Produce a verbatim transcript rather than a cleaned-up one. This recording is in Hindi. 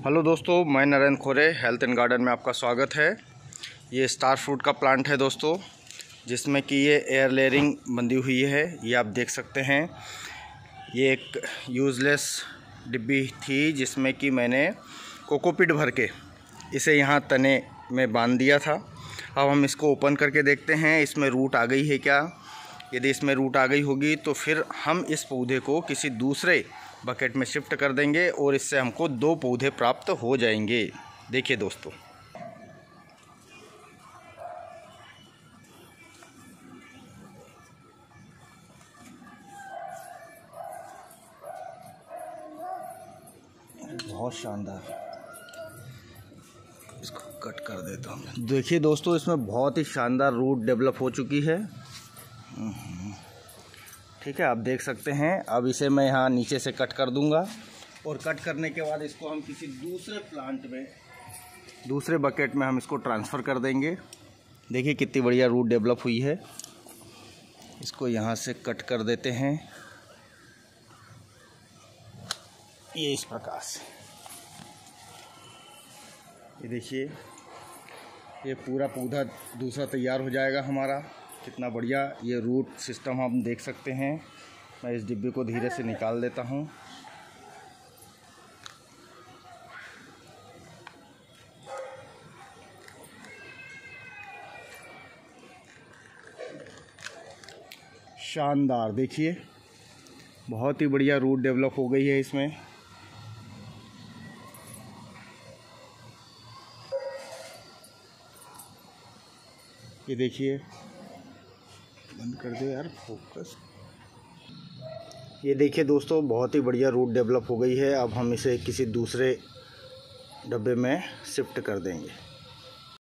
हेलो दोस्तों, मैं नरेंद्र खोरे हेल्थ एंड गार्डन में आपका स्वागत है। ये स्टार फ्रूट का प्लांट है दोस्तों, जिसमें कि ये एयर लेयरिंग बंधी हुई है। ये आप देख सकते हैं। ये एक यूज़लेस डिब्बी थी जिसमें कि मैंने कोकोपीट भर के इसे यहाँ तने में बांध दिया था। अब हम इसको ओपन करके देखते हैं इसमें रूट आ गई है क्या। यदि इसमें रूट आ गई होगी तो फिर हम इस पौधे को किसी दूसरे बकेट में शिफ्ट कर देंगे और इससे हमको दो पौधे प्राप्त हो जाएंगे। देखिए दोस्तों, बहुत शानदार। इसको कट कर देता हूँ। देखिए दोस्तों, इसमें बहुत ही शानदार रूट डेवलप हो चुकी है। ठीक है, आप देख सकते हैं। अब इसे मैं यहाँ नीचे से कट कर दूंगा और कट करने के बाद इसको हम किसी दूसरे प्लांट में, दूसरे बकेट में हम इसको ट्रांसफ़र कर देंगे। देखिए कितनी बढ़िया रूट डेवलप हुई है। इसको यहाँ से कट कर देते हैं, ये इस प्रकार से। ये देखिए, ये पूरा पौधा दूसरा तैयार हो जाएगा हमारा। कितना बढ़िया ये रूट सिस्टम हम देख सकते हैं। मैं इस डिब्बे को धीरे से निकाल देता हूँ। शानदार, देखिए बहुत ही बढ़िया रूट डेवलप हो गई है इसमें। ये देखिए, बंद कर दो यार फोकस। ये देखिए दोस्तों, बहुत ही बढ़िया रूट डेवलप हो गई है। अब हम इसे किसी दूसरे डब्बे में शिफ्ट कर देंगे।